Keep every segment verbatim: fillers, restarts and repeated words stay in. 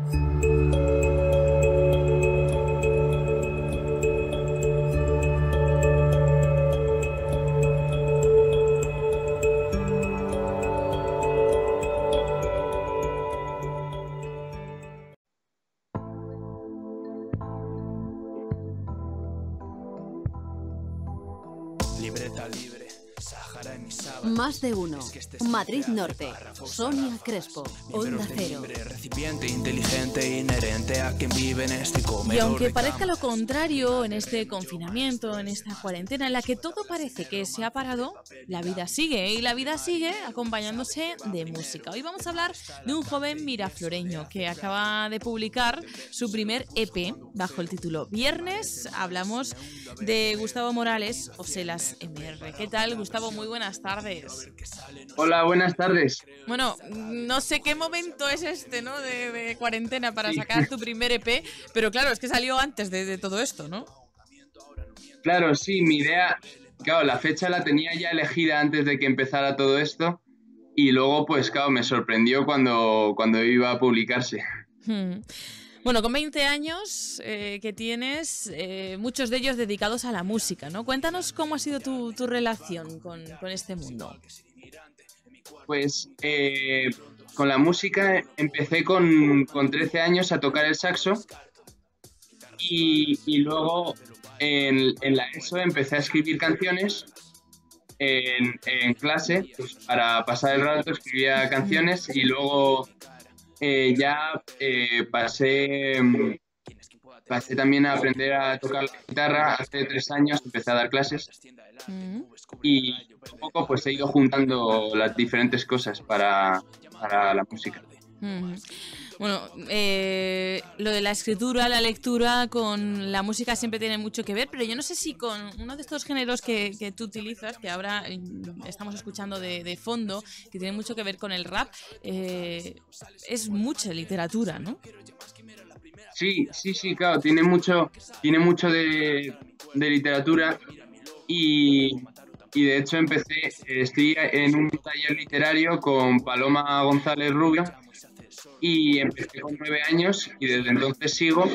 Más de uno. Madrid Norte. Sonia Crespo. Onda Cero. Recipiente inteligente inherente a quien vive en este comedor. Y aunque parezca lo contrario en este confinamiento, en esta cuarentena en la que todo parece que se ha parado, la vida sigue y la vida sigue acompañándose de música. Hoy vamos a hablar de un joven mirafloreño que acaba de publicar su primer E P bajo el título Viernes. Hablamos de Gustavo Morales, Oselas M R. ¿Qué tal, Gustavo? Muy buenas tardes. Hola, buenas tardes. Bueno, no sé qué momento es este, ¿no? De, de cuarentena para sí. sacar tu primer E P, pero claro, es que salió antes de, de todo esto, ¿no? Claro, sí, mi idea, claro, la fecha la tenía ya elegida antes de que empezara todo esto y luego, pues claro, me sorprendió cuando, cuando iba a publicarse. Hmm. Bueno, con veinte años eh, que tienes, eh, muchos de ellos dedicados a la música, ¿no? Cuéntanos cómo ha sido tu, tu relación con, con este mundo. Pues eh, con la música empecé con, con trece años a tocar el saxo y, y luego en, en la ESO empecé a escribir canciones en, en clase, pues para pasar el rato escribía canciones y luego... Eh, ya eh, pasé, pasé también a aprender a tocar la guitarra. Hace tres años empecé a dar clases mm. y un poco pues he ido juntando las diferentes cosas para, para la música. Mm. Bueno, eh, lo de la escritura, la lectura con la música siempre tiene mucho que ver, pero yo no sé si con uno de estos géneros que, que tú utilizas, que ahora estamos escuchando de, de fondo, que tiene mucho que ver con el rap, eh, es mucha literatura, ¿no? Sí, sí, sí, claro, tiene mucho, tiene mucho de, de literatura y, y de hecho empecé, estoy en un taller literario con Paloma González Rubio, y empecé con nueve años y desde entonces sigo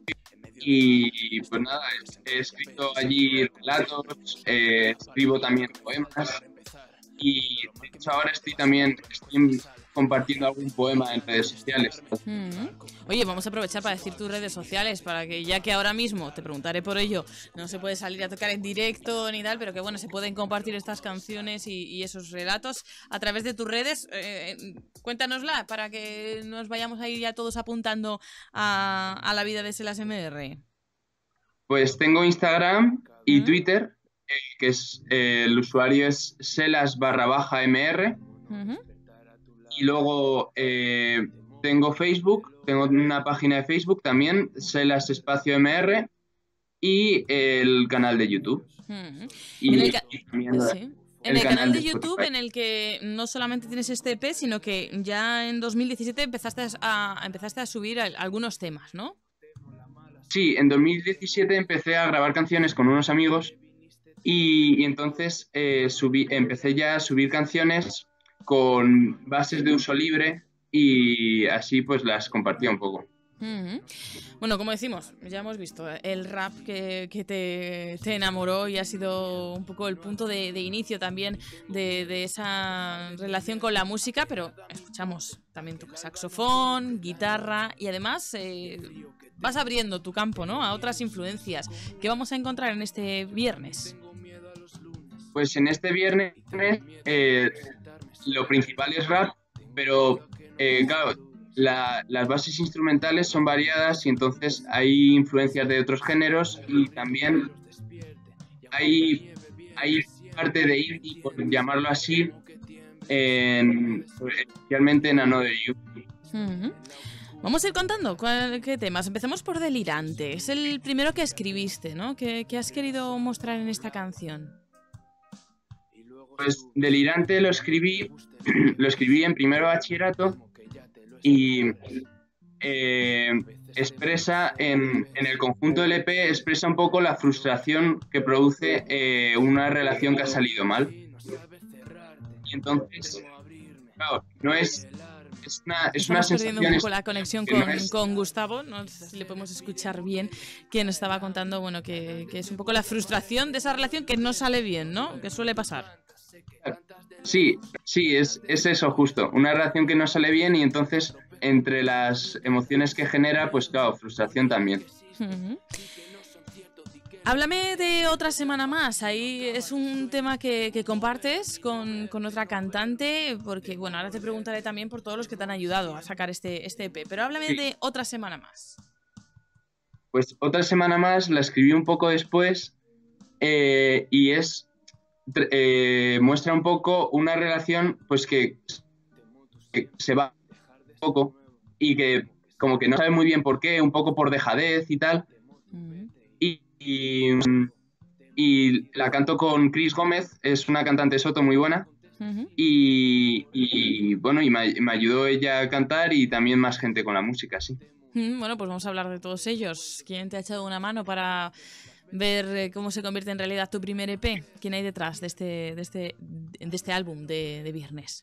y pues nada, he, he escrito allí relatos, eh, escribo también poemas y de hecho ahora estoy también estoy compartiendo algún poema en redes sociales. Mm-hmm. Oye, vamos a aprovechar para decir tus redes sociales, para que ya que ahora mismo, te preguntaré por ello, no se puede salir a tocar en directo ni tal, pero que bueno, se pueden compartir estas canciones y, y esos relatos a través de tus redes. Eh, cuéntanosla para que nos vayamos a ir ya todos apuntando a, a la vida de Oselas M R. Pues tengo Instagram y ¿Mm? Twitter, eh, que es eh, el usuario es Selas barra baja mr. Uh-huh. Y luego eh, tengo Facebook, tengo una página de Facebook también, Selas Espacio M R, y el canal de YouTube. Uh-huh. Y, en el, ca- y también pues sí. en el, el canal, canal de, de YouTube en el que no solamente tienes este E P, sino que ya en dos mil diecisiete empezaste a, empezaste a subir algunos temas, ¿no? Sí, en dos mil diecisiete empecé a grabar canciones con unos amigos y, y entonces eh, subí, empecé ya a subir canciones con bases de uso libre y así pues las compartía un poco. Uh-huh. Bueno, como decimos, ya hemos visto el rap que, que te, te enamoró y ha sido un poco el punto de, de inicio también de, de esa relación con la música, pero escuchamos también tu saxofón, guitarra y además eh, vas abriendo tu campo, ¿no?, a otras influencias. ¿Qué vamos a encontrar en este viernes? Pues en este viernes eh, lo principal es rap, pero eh, claro, la, las bases instrumentales son variadas y entonces hay influencias de otros géneros y también hay, hay parte de indie, por llamarlo así, en, especialmente en Another You. Uh-huh. Vamos a ir contando cuál, qué temas. Empecemos por Delirante. Es el primero que escribiste, ¿no? ¿Qué, qué has querido mostrar en esta canción? Pues Delirante lo escribí, lo escribí en primero de bachillerato y eh, expresa en, en el conjunto del E P, expresa un poco la frustración que produce eh, una relación que ha salido mal. Y entonces, claro, no es, es una, es Estamos una perdiendo un sensación poco la conexión que no con, es- con Gustavo, no sé si le podemos escuchar bien, que nos estaba contando, bueno, que, que es un poco la frustración de esa relación que no sale bien, ¿no? Que suele pasar. Sí, sí, es, es eso justo, una relación que no sale bien y entonces entre las emociones que genera, pues claro, frustración también. Ujú. Háblame de Otra Semana Más. Ahí es un tema que, que compartes con, con otra cantante, porque bueno, ahora te preguntaré también por todos los que te han ayudado a sacar este, este E P, pero háblame Sí. de Otra Semana Más. Pues Otra Semana Más la escribí un poco después eh, y es tr- eh, muestra un poco una relación pues que, que se va un poco y que como que no sabe muy bien por qué, un poco por dejadez y tal. Ujú. Y, y, y la canto con Chris Gómez, es una cantante soto muy buena. Ujú. Y, y, bueno, y me, me ayudó ella a cantar y también más gente con la música, sí. Mm, Bueno, pues vamos a hablar de todos ellos. ¿Quién te ha echado una mano para ver eh, cómo se convierte en realidad tu primer E P? ¿Quién hay detrás de este, de este, de este álbum de, de Viernes?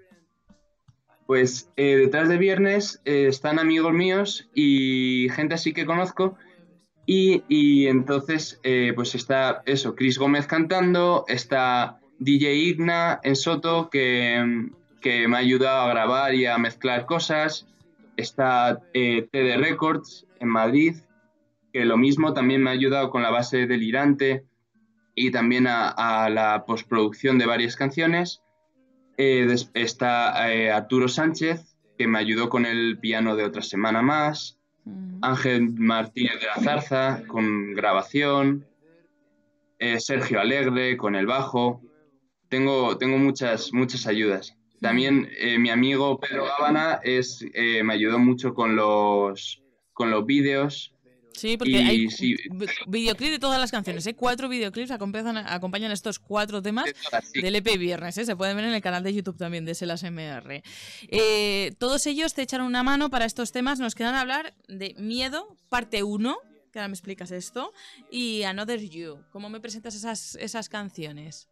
Pues eh, detrás de Viernes eh, están amigos míos y gente así que conozco. Y, y entonces, eh, pues está eso, Chris Gómez cantando, está D J Igna en Soto, que, que me ha ayudado a grabar y a mezclar cosas. Está eh, T D Records en Madrid, que lo mismo también me ha ayudado con la base delirante y también a, a la postproducción de varias canciones. Eh, des- está eh, Arturo Sánchez, que me ayudó con el piano de Otra Semana Más. Ujú. Ángel Martínez de la Zarza con grabación. Eh, Sergio Alegre con el bajo. Tengo, tengo muchas, muchas ayudas. También eh, mi amigo Pedro Gábana es, eh, me ayudó mucho con los, con los vídeos. Sí, porque hay Y sí, vi- videoclip de todas las canciones, ¿eh? Cuatro videoclips acompañan, acompañan estos cuatro temas de todas, sí. del E P Viernes, ¿eh? Se pueden ver en el canal de YouTube también de Selas M R. Eh, todos ellos te echaron una mano para estos temas. Nos quedan hablar de Miedo, parte uno, que ahora me explicas esto, y Another You. ¿Cómo me presentas esas, esas canciones?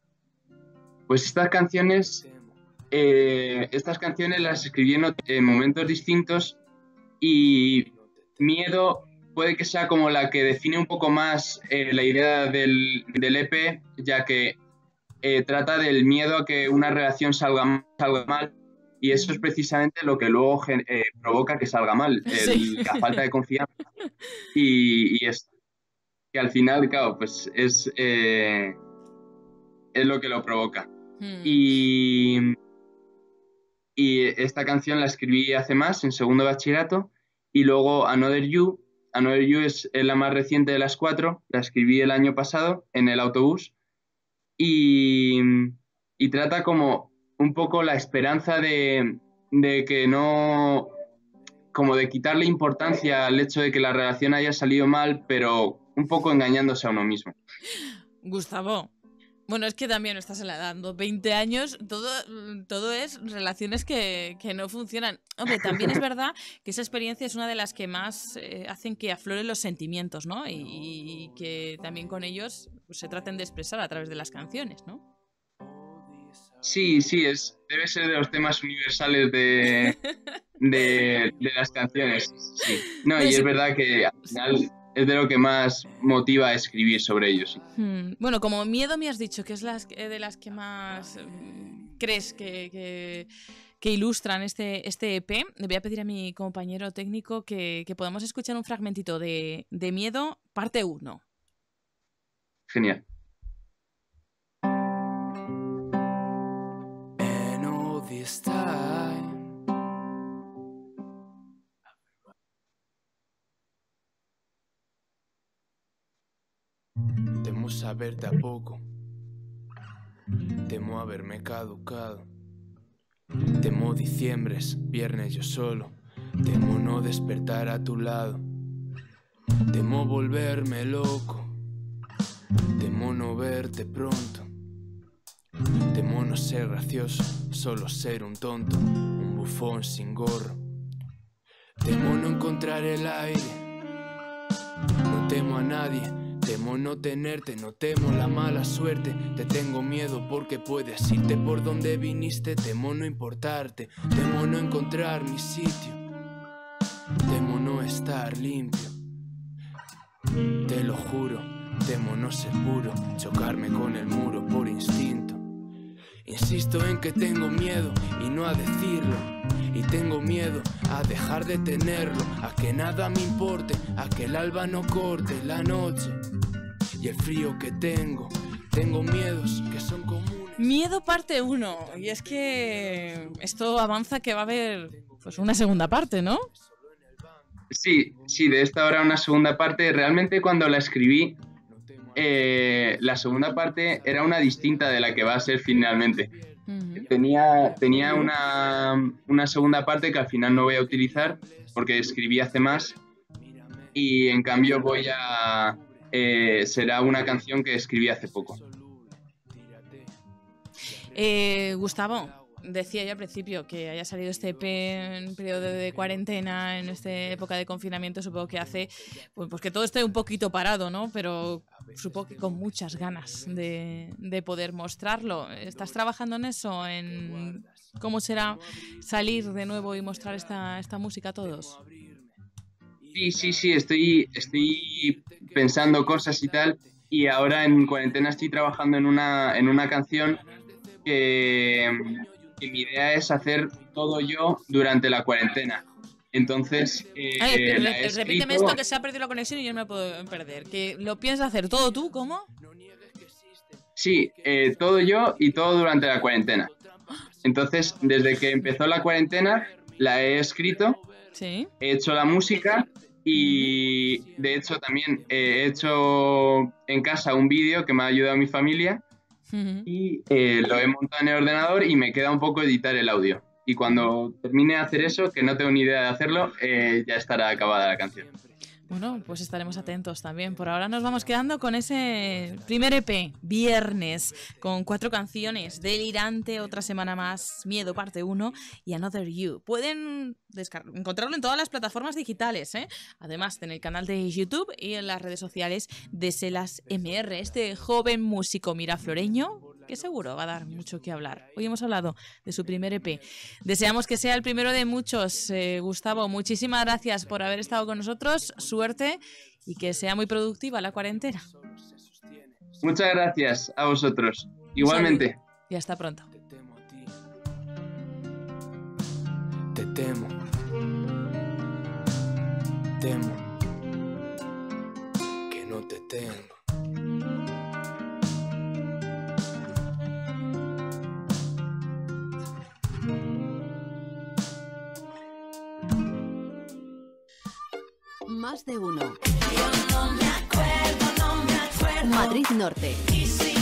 Pues estas canciones, eh, estas canciones las escribí en, ot- en momentos distintos y Miedo puede que sea como la que define un poco más eh, la idea del, del E P, ya que eh, trata del miedo a que una relación salga, salga mal y eso es precisamente lo que luego gen- eh, provoca que salga mal, el- Sí. la falta de confianza y, y es que al final, claro, pues es, eh, es lo que lo provoca. Hmm. Y, y esta canción la escribí hace más, en segundo de bachillerato, y luego Another You. Another You es, es la más reciente de las cuatro, la escribí el año pasado en el autobús, y, y trata como un poco la esperanza de, de que no, como de quitarle importancia al hecho de que la relación haya salido mal, pero un poco engañándose a uno mismo. Gustavo. Bueno, es que también no estás en la edad, ¿no? veinte años, todo, todo es relaciones que, que no funcionan. Hombre, también es verdad que esa experiencia es una de las que más eh, hacen que afloren los sentimientos, ¿no? Y, y que también con ellos pues, se traten de expresar a través de las canciones, ¿no? Sí, sí, es, debe ser de los temas universales de, de, de las canciones. Sí. No, Bueno, y sí. es verdad que al final es de lo que más motiva a escribir sobre ellos. Sí. Hmm, Bueno, como Miedo me has dicho que es las, que- de las que más mm, crees que, que, que ilustran este, este E P, le voy a pedir a mi compañero técnico que, que podamos escuchar un fragmentito de, de Miedo, parte uno. Genial. And all this time, temo saberte a poco, temo haberme caducado, temo diciembres, viernes yo solo, temo no despertar a tu lado, temo volverme loco, temo no verte pronto, temo no ser gracioso, solo ser un tonto, un bufón sin gorro. Temo no encontrar el aire, no temo a nadie, Temo no tenerte, no temo la mala suerte. Te tengo miedo porque puedes irte por donde viniste. Temo no importarte, temo no encontrar mi sitio. Temo no estar limpio. Te lo juro, temo no ser puro, chocarme con el muro por instinto. Insisto en que tengo miedo y no a decirlo. Y tengo miedo a dejar de tenerlo, a que nada me importe, a que el alba no corte la noche. Y el frío que tengo, tengo miedos que son comunes. Miedo parte uno. Y es que esto avanza que va a haber pues una segunda parte, ¿no? Sí, sí, de esta habrá una segunda parte. Realmente cuando la escribí, eh, la segunda parte era una distinta de la que va a ser finalmente. Uh-huh. Tenía, tenía una, una segunda parte que al final no voy a utilizar porque escribí hace más y en cambio voy a... Eh, será una canción que escribí hace poco. Eh, Gustavo, decía yo al principio que haya salido este E P en periodo de cuarentena, en esta época de confinamiento, supongo que hace pues, pues que todo esté un poquito parado, ¿no? Pero supongo que con muchas ganas de, de poder mostrarlo. ¿Estás trabajando en eso? ¿En cómo será salir de nuevo y mostrar esta, esta música a todos? Sí, sí, sí, estoy, estoy pensando cosas y tal, y ahora en cuarentena estoy trabajando en una, en una canción que, que mi idea es hacer todo yo durante la cuarentena. Entonces, eh, Ay, re, la he repíteme escrito... esto, que se ha perdido la conexión y yo no me puedo perder. ¿Que lo piensas hacer todo tú? ¿Cómo? Sí, eh, todo yo y todo durante la cuarentena. Entonces, desde que empezó la cuarentena, la he escrito, ¿sí? He hecho la música y, de hecho, también he hecho en casa un vídeo que me ha ayudado mi familia uh-huh. y eh, lo he montado en el ordenador y me queda un poco editar el audio. Y cuando termine de hacer eso, que no tengo ni idea de hacerlo, eh, ya estará acabada la canción. Bueno, pues estaremos atentos también. Por ahora nos vamos quedando con ese primer E P, Viernes, con cuatro canciones, Delirante, Otra Semana Más, Miedo, parte uno y Another You. Pueden descar- encontrarlo en todas las plataformas digitales, ¿eh? Además, en el canal de YouTube y en las redes sociales de Selas M R, este joven músico mirafloreño que seguro va a dar mucho que hablar. Hoy hemos hablado de su primer E P. Deseamos que sea el primero de muchos. Eh, Gustavo, muchísimas gracias por haber estado con nosotros. Suerte y que sea muy productiva la cuarentena. Muchas gracias a vosotros. Igualmente. Y hasta pronto. Te temo. Temo. Que no te tengo. Más de uno. Yo no me acuerdo, no me acuerdo. Madrid Norte.